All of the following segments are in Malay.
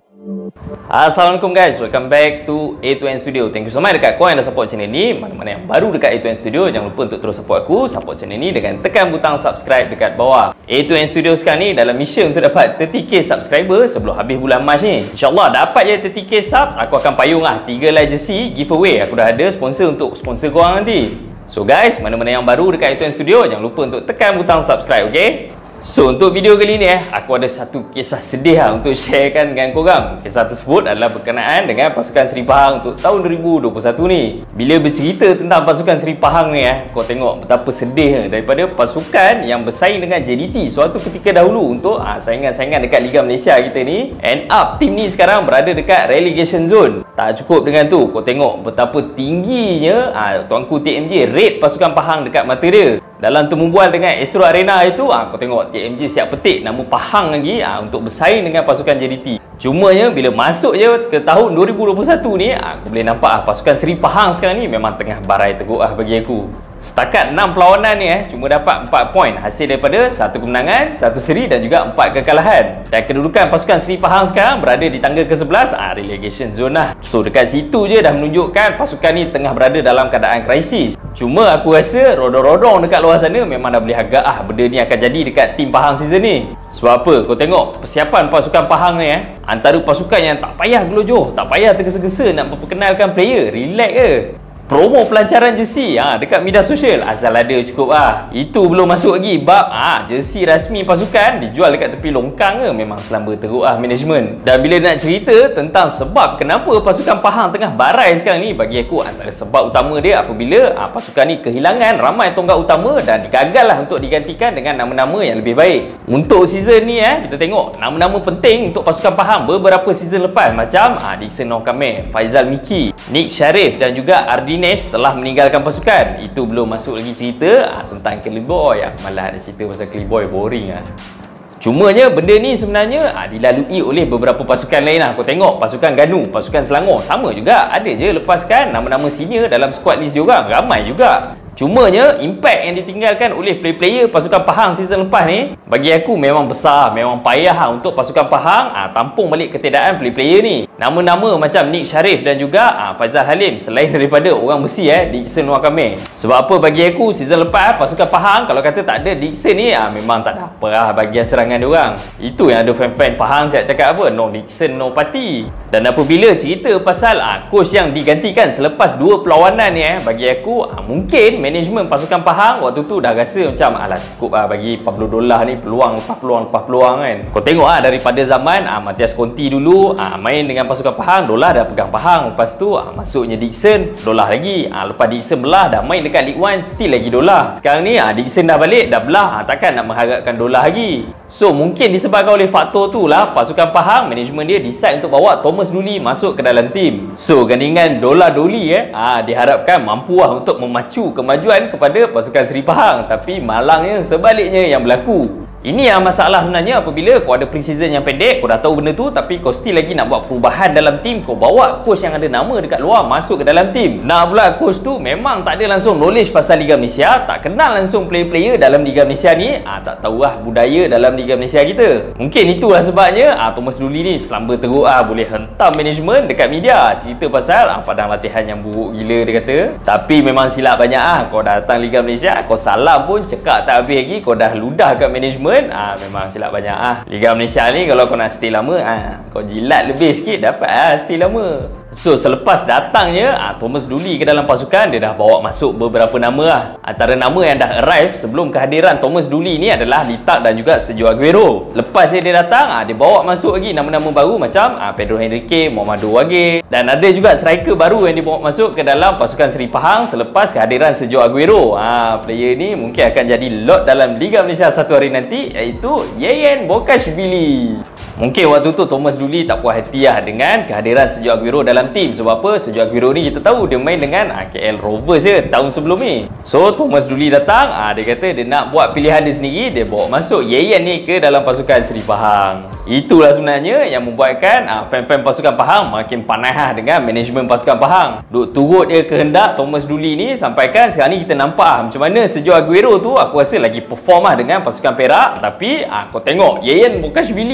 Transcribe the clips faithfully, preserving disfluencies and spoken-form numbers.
Assalamualaikum guys, welcome back to A two N Studio. Thank you so much dekat korang yang dah support channel ni. Mana-mana yang baru dekat A two N Studio, jangan lupa untuk terus support aku, support channel ni dengan tekan butang subscribe dekat bawah. A two N Studio sekarang ni dalam mission untuk dapat thirty K subscriber sebelum habis bulan Mac ni. InsyaAllah dapat je thirty K sub, aku akan payung lah tiga live jersey giveaway. Aku dah ada sponsor untuk sponsor korang nanti. So guys, mana-mana yang baru dekat A two N Studio, jangan lupa untuk tekan butang subscribe, okay? So, untuk video kali ni eh, aku ada satu kisah sedih lah untuk sharekan dengan korang. Kisah tersebut adalah berkenaan dengan pasukan Seri Pahang untuk tahun dua ribu dua puluh satu ni. Bila bercerita tentang pasukan Seri Pahang ni eh, kau tengok betapa sedih daripada pasukan yang bersaing dengan J D T suatu ketika dahulu untuk ah, saingan-saingan dekat Liga Malaysia kita ni. End up tim ni sekarang berada dekat relegation zone. Tak cukup dengan tu, kau tengok betapa tingginya ah, tuanku T M J rate pasukan Pahang dekat mata dia. Dalam temumbual dengan Astro Arena itu, ah, kau tengok T M J siap petik nama Pahang lagi ah, untuk bersaing dengan pasukan J D T. Cumanya bila masuk je ke tahun dua ribu dua puluh satu ni, ah, aku boleh nampak ah, pasukan Seri Pahang sekarang ni memang tengah barai teruk ah bagi aku. Setakat enam perlawanan ni eh, cuma dapat empat poin hasil daripada satu kemenangan, satu seri dan juga empat kekalahan. Dan kedudukan pasukan Seri Pahang sekarang berada di tangga ke sebelas, ah, relegation zone lah. So dekat situ je dah menunjukkan pasukan ni tengah berada dalam keadaan krisis. Cuma aku rasa rodong-rodong dekat luar sana memang dah boleh agak ah benda ni akan jadi dekat tim Pahang season ni. Sebab apa? Kau tengok persiapan pasukan Pahang ni eh, antara pasukan yang tak payah gelojoh, tak payah tergesa-gesa nak memperkenalkan player, relax je. Promo pelancaran jersey ha, dekat media sosial asal ada cukup lah. Itu belum masuk lagi bab ha, jersey rasmi pasukan dijual dekat tepi longkang ke. Memang selamba teruk lah management. Dan bila nak cerita tentang sebab kenapa pasukan Pahang tengah barai sekarang ni, bagi aku antara sebab utama dia apabila ha, pasukan ni kehilangan ramai tonggak utama dan gagal lah untuk digantikan dengan nama-nama yang lebih baik. Untuk season ni eh, kita tengok nama-nama penting untuk pasukan Pahang beberapa season lepas macam ha, Dixon Nokameh, Faizal Miki, Nick Sharif dan juga Ardi telah meninggalkan pasukan. Itu belum masuk lagi cerita ah, tentang Kelly Boy. Ah, malah ada cerita pasal Kelly Boy, boring ah. Cumanya benda ni sebenarnya ah, dilalui oleh beberapa pasukan lain lah. Kau tengok pasukan Ganu, pasukan Selangor sama juga. Ada je lepaskan nama-nama senior dalam squad list diorang. Ramai juga. Cumanya impact yang ditinggalkan oleh player-player pasukan Pahang season lepas ni bagi aku memang besar, memang payah untuk pasukan Pahang ah, tampung balik ketiadaan player-player ni. Nama-nama macam Nick Sharif dan juga ah, Faizal Halim selain daripada orang besi eh, Dixon Nokameh. Sebab apa bagi aku season lepas pasukan Pahang kalau kata tak ada Dixon ni ah, memang tak ada apa lah bahagian serangan diorang. Itu yang ada fan-fan Pahang siap cakap apa, no Dixon no party. Dan apabila cerita pasal ah, coach yang digantikan selepas dua perlawanan ni eh, bagi aku ah, mungkin management pasukan Pahang waktu tu dah rasa macam alah cukup lah bagi Pablo Dolah ni peluang lepas peluang lepas peluang kan. Kau tengok lah daripada zaman ah, Matias Conti dulu ah, main dengan pasukan Pahang, Dolah dah pegang Pahang. Lepas tu ah, masuknya Dixon, Dolah lagi ah, lepas Dixon belah dah main dekat League One, still lagi Dolah. Sekarang ni ah, Dixon dah balik, dah belah ah, takkan nak mengharapkan Dolah lagi. So mungkin disebabkan oleh faktor tu lah pasukan Pahang, management dia decide untuk bawa Thomas Dooley masuk ke dalam tim. So gandingan Dolah Dooley eh, ah, diharapkan mampu lah untuk memacu kemajuan kemajuan kepada pasukan Seri Pahang, tapi malangnya sebaliknya yang berlaku. Ini yang masalah sebenarnya apabila kau ada pre-season yang pendek, kau dah tahu benda tu tapi kau still lagi nak buat perubahan dalam tim. Kau bawa coach yang ada nama dekat luar masuk ke dalam tim. Nak pula coach tu memang tak ada langsung knowledge pasal Liga Malaysia, tak kenal langsung player-player dalam Liga Malaysia ni, ah, tak tahu lah budaya dalam Liga Malaysia kita. Mungkin itulah sebabnya ah, Thomas Dooley ni selamba teruk ah, boleh hentam management dekat media cerita pasal ah, padang latihan yang buruk gila dia kata. Tapi memang silap banyak ah, kau datang Liga Malaysia, kau salam pun cekak tak habis lagi, kau dah ludah kat management. Ah, memang silap banyak ah. Liga Malaysia ni kalau kau nak stay lama ah, kau jilat lebih sikit dapat ah stay lama. So selepas datangnya ah, Thomas Dooley ke dalam pasukan, dia dah bawa masuk beberapa nama lah. Antara nama yang dah arrive sebelum kehadiran Thomas Dooley ni adalah Litak dan juga Sergio Aguero. Lepas dia, dia datang ah, dia bawa masuk lagi nama-nama baru macam ah, Pedro Henrique, Mohamado Wage, dan ada juga striker baru yang dibawa masuk ke dalam pasukan Seri Pahang selepas kehadiran Sergio Aguero. Ah, player ni mungkin akan jadi lot dalam Liga Malaysia satu hari nanti, iaitu Yeyen Bokashvili. Mungkin waktu tu Thomas Dooley tak puas hati lah dengan kehadiran Sergio Aguero dalam tim. Sebab apa? Sergio Aguero ni kita tahu dia main dengan ah, K L Rovers je tahun sebelum ni. So Thomas Dooley datang, ah, dia kata dia nak buat pilihan dia sendiri, dia bawa masuk Yeyen ni ke dalam pasukan Seri Pahang. Itulah sebenarnya yang membuatkan ah, fan-fan pasukan Pahang makin panas lah dengan management pasukan Pahang. Duk turut dia kehendak Thomas Dooley ni, sampaikan sekarang ni kita nampak ah, macam mana Sergio Aguero tu aku rasa lagi perform lah dengan pasukan Perak. Tapi ah, kau tengok Yeyen Bokashvili, walaupun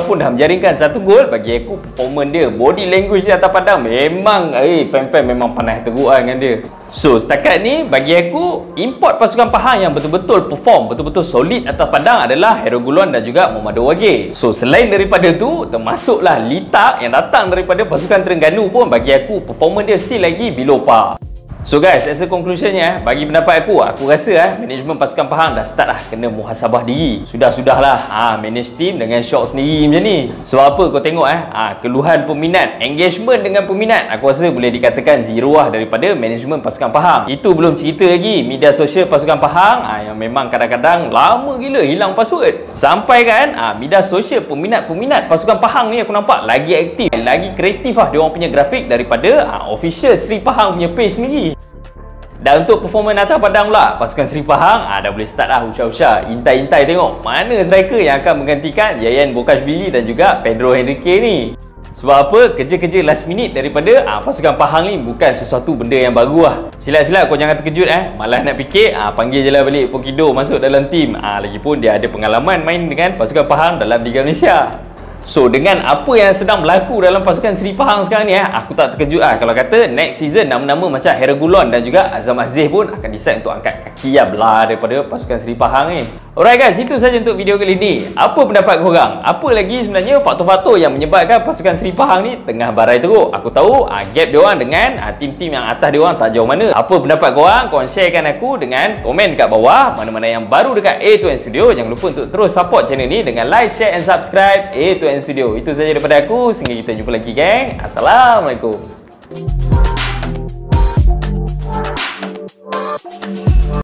walaupun dah menjaringkan satu gol, bagi aku performance dia, body language dia atas padang memang eh fan-fan memang panas teruk lah dengan dia. So setakat ni bagi aku import pasukan Pahang yang betul-betul perform, betul-betul solid atas padang adalah Hairul Gulon dan juga Muhammad Wage. So selain daripada tu, termasuklah Lita yang datang daripada pasukan Terengganu pun bagi aku performance dia still lagi below par. So guys, as a conclusionnya, bagi pendapat aku, aku rasa eh, management pasukan Pahang dah start lah kena muhasabah diri. Sudah-sudahlah ha, manage team dengan shock sendiri macam ni. Sebab apa kau tengok eh, ha, keluhan peminat, engagement dengan peminat, aku rasa boleh dikatakan zero lah daripada management pasukan Pahang. Itu belum cerita lagi media sosial pasukan Pahang ha, yang memang kadang-kadang lama gila hilang password. Sampai kan ha, media sosial peminat-peminat pasukan Pahang ni aku nampak lagi aktif, lagi kreatif lah dia orang punya grafik daripada ha, official Sri Pahang punya page sendiri. Dan untuk performance atas padang pula, pasukan Sri Pahang ah, dah boleh start lah usha-usha, intai-intai tengok mana striker yang akan menggantikan Yayan Bokashvili dan juga Pedro Henrique ni. Sebab apa? Kerja-kerja last minute daripada ah, pasukan Pahang ni bukan sesuatu benda yang baru lah. Silap-silap kau jangan terkejut eh, malah nak fikir ah, panggil je lah balik Pokido masuk dalam tim. ah, Lagipun dia ada pengalaman main dengan pasukan Pahang dalam Liga Malaysia. So dengan apa yang sedang berlaku dalam pasukan Sri Pahang sekarang ni eh, aku tak terkejut lah kalau kata next season nama-nama macam Hairul Gulon dan juga Azam Aziz pun akan decide untuk angkat kaki ya belah daripada pasukan Sri Pahang ni. Alright guys, itu saja untuk video kali ni. Apa pendapat korang? Apa lagi sebenarnya faktor-faktor yang menyebabkan pasukan Sri Pahang ni tengah barai teruk? Aku tahu ah, gap dia orang dengan ah, tim-tim yang atas dia orang tak jauh mana. Apa pendapat korang? Korang sharekan aku dengan komen kat bawah. Mana-mana yang baru dekat A two N Studio, jangan lupa untuk terus support channel ni dengan like, share and subscribe A two N Studio. Itu saja daripada aku. Sehingga kita jumpa lagi geng. Assalamualaikum.